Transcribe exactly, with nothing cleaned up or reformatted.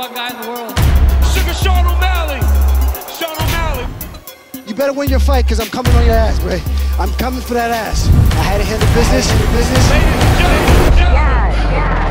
hard guy in the world. Sugar Sean O'Malley. Sean O'Malley. You better win your fight, because I'm coming on your ass, Bray. I'm coming for that ass. I had to handle business. Business. Ladies and gentlemen. Wow.